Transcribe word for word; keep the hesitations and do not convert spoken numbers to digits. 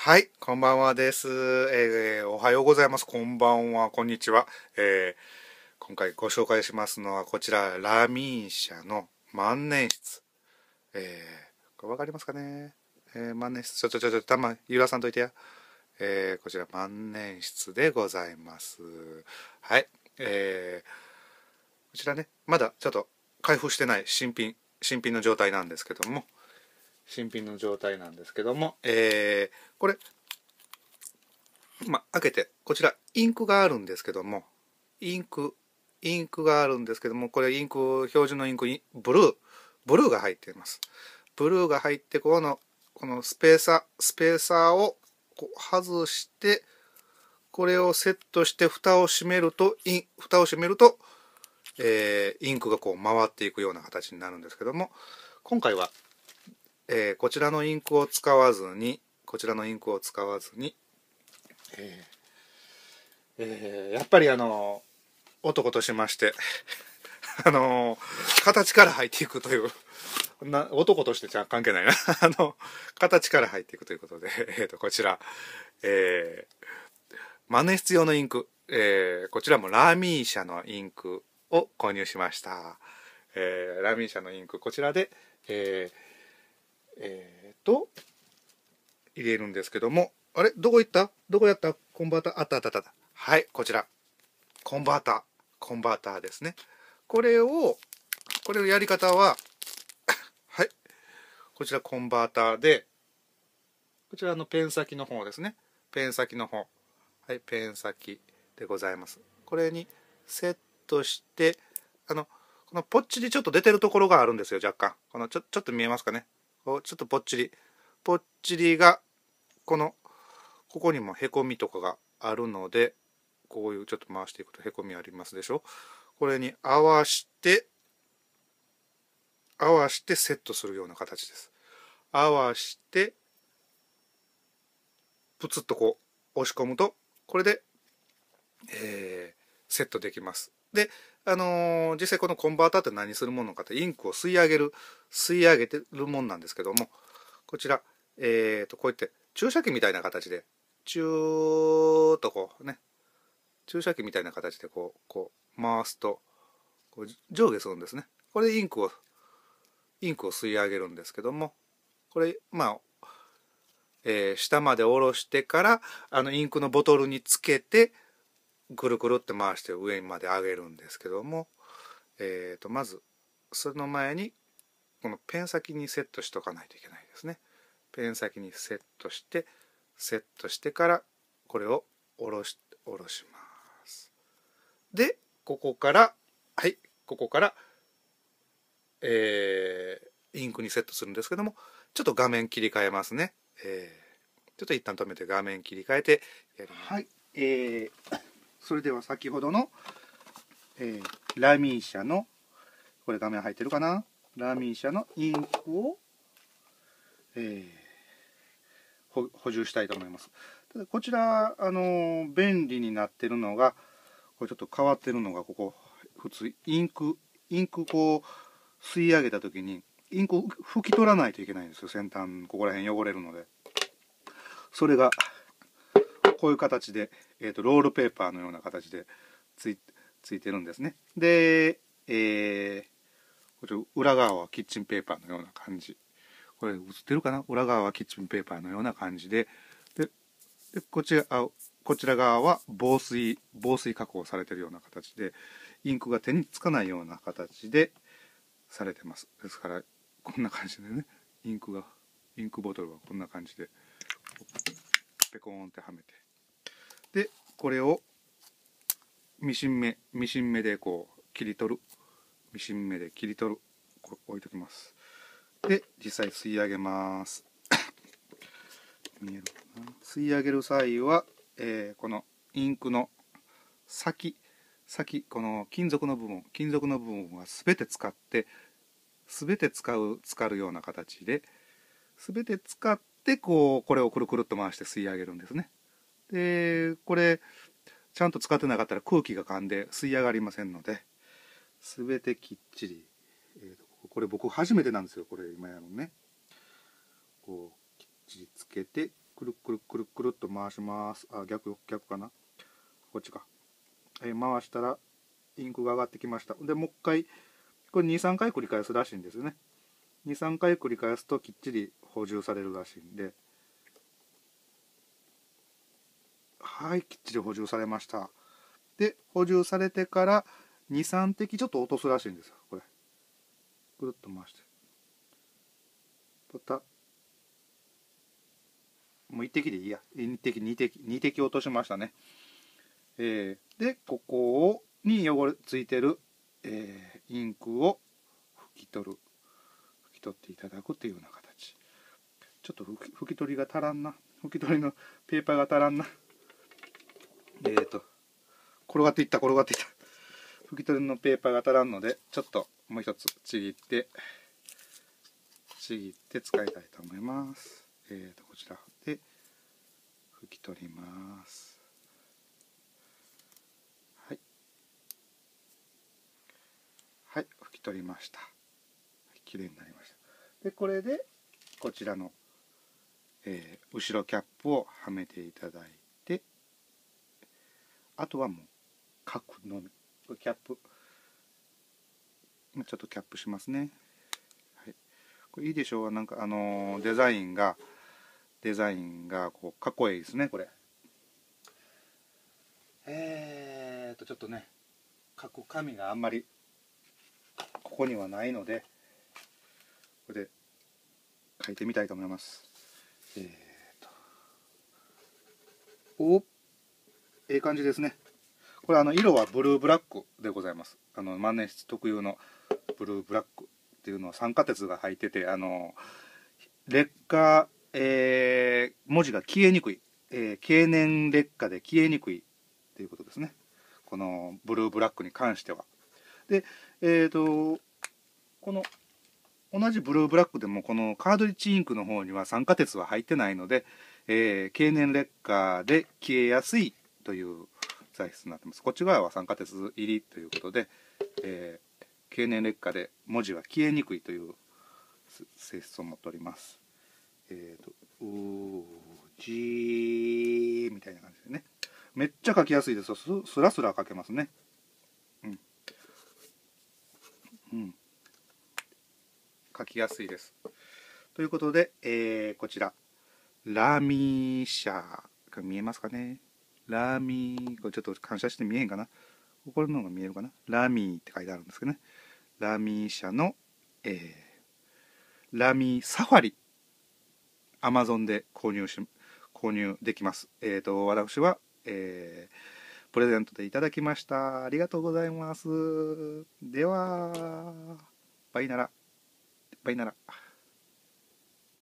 はい、こんばんはです。えーおはようございます。こんばんは、こんにちは。えー今回ご紹介しますのはこちら、ラミーシャの万年筆。えーこれわかりますかね。えー万年筆、ちょちょちょちょ、たま、揺らさんといてや。えーこちら万年筆でございます。はい。えーこちらね、まだちょっと開封してない新品、新品の状態なんですけども、新品の状態なんですけども、えーこれ、まあ、開けて、こちらインクがあるんですけども、インク、インクがあるんですけども、これインク、標準のインク、ブルー、ブルーが入っています。ブルーが入って、この、このスペーサー、スペーサーをこう外して、これをセットして蓋を閉めると、イン、蓋を閉めると、えーインクがこう回っていくような形になるんですけども、今回は、えーこちらのインクを使わずに、こちらのインクを使わずに、えーえーやっぱりあの男としましてあの形から入っていくというな男としてじゃ関係ないなあの形から入っていくということで、えー、とこちら、えー、万年筆用のインク、えーこちらもラミー社のインクを購入しました。えーラミー社のインク、こちらでえー、えー、と入れるんですけども、あれどこ行った、どこやった、コンバーター、あったあったあった。はい、こちらコンバーター、コンバーターですね。これを、これのやり方は、はい、こちらコンバーターで、こちらのペン先の方ですね。ペン先の方。はい、ペン先でございます。これにセットして、あの、このぽっちりちょっと出てるところがあるんですよ、若干。このちょ、ちょっと見えますかね。こうちょっとぽっちり。ぽっちりが、この、ここにもへこみとかがあるので、こういうちょっと回していくとへこみありますでしょ。これに合わして合わしてセットするような形です。合わしてプツッとこう押し込むとこれで、えーセットできます。で、あのー実際このコンバーターって何するものかってインクを吸い上げる吸い上げてるもんなんですけども、こちら、えーとこうやって注射器みたいな形でチューッとこうね、注射器みたいな形でこうこう回すとこう上下するんですね。これでインクをインクを吸い上げるんですけども、これまあ、えー下まで下ろしてからあのインクのボトルにつけてくるくるって回して上まで上げるんですけども、えー、とまずその前にこのペン先にセットしとかないといけないですね。ペン先にセットしてセットしてからこれを下ろし下ろします。でここからはいここからえーインクにセットするんですけども、ちょっと画面切り替えますね。えーちょっと一旦止めて画面切り替えてやります。はい、えー、それでは先ほどの、えーラミー社の、これ画面入ってるかな、ラミー社のインクを、えー補充したいと思います。ただこちら、あのー便利になってるのが、これちょっと変わってるのが、ここ普通インクインクこう吸い上げた時にインクを拭き取らないといけないんですよ。先端ここら辺汚れるので、それがこういう形で、えー、とロールペーパーのような形でついついてるんですね。で、えー、こちら裏側はキッチンペーパーのような感じ、これ映ってるかな、裏側はキッチンペーパーのような感じで、ででこちらあこちら側は防水防水加工されてるような形で、インクが手につかないような形でされてます。ですからこんな感じでね、インクがインクボトルはこんな感じでペコーンってはめて、でこれをミシン目ミシン目でこう切り取る、ミシン目で切り取る、これ置いときます。で実際吸い上げます。見えるかな。吸い上げる際は、えーこのインクの先先この金属の部分金属の部分は全て使って全て使う浸かるような形で全て使ってこうこれをくるくるっと回して吸い上げるんですね。でこれちゃんと使ってなかったら空気が噛んで吸い上がりませんので、全てきっちり、えー、とこれ僕初めてなんですよ、これ今やるのね。こうきっちりつけてくるくるくる回します。あ、逆、逆かな。こっちか。えー、回したら、インクが上がってきました。で、もう一回、これに、さんかい繰り返すらしいんですよね。に、さんかい繰り返すときっちり補充されるらしいんで、はい、きっちり補充されました。で、補充されてからに、さん滴ちょっと落とすらしいんですよ、これ。ぐるっと回して。ポタ。もういち滴でいいや。いち滴、に滴、に滴落としましたね。えー、で、ここをに汚れついてる、えー、インクを拭き取る。拭き取っていただくっていうような形。ちょっと拭き、拭き取りが足らんな。拭き取りのペーパーが足らんな。えーと、転がっていった、転がっていった。拭き取りのペーパーが足らんので、ちょっともう一つちぎって、ちぎって使いたいと思います。えーと、こちらで拭き取ります。はい。はい、拭き取りました。きれいになりました。で、これで、こちらの、えー、後ろキャップをはめていただいて、あとはもう、書くのみ。これキャップ、ちょっとキャップしますね。はい。これいいでしょう。なんか、あのー、デザインが、デザインが、こう、かっこいいですね、これ。えーと、ちょっとね、書く紙があんまり、ここにはないので、これで書いてみたいと思います。えーと、お、ええ感じですね。これあの色はブルーブラックでございます。あの万年筆特有のブルーブラックっていうのは酸化鉄が入ってて、あの劣化、えー、文字が消えにくい、えー、経年劣化で消えにくいっていうことですね。このブルーブラックに関しては。で、えーと、この同じブルーブラックでもこのカードリッジインクの方には酸化鉄は入ってないので、えー、経年劣化で消えやすいという材質になってます。こっち側は酸化鉄入りということで、えー、経年劣化で文字は消えにくいという性質を持っております。えっ、ー、と、うー、じーみたいな感じでね。めっちゃ書きやすいです。すスラスラ書けますね。うん。うん。書きやすいです。ということで、えー、こちら、ラミーシャが見えますかね。ラミー、これちょっと感謝して見えへんかな。これの方が見えるかな。ラミーって書いてあるんですけどね。ラミー社の、えー、ラミーサファリ。アマゾンで購入し、購入できます。えっ、ー、と、私は、えー、プレゼントでいただきました。ありがとうございます。では、バイなら、バイなら。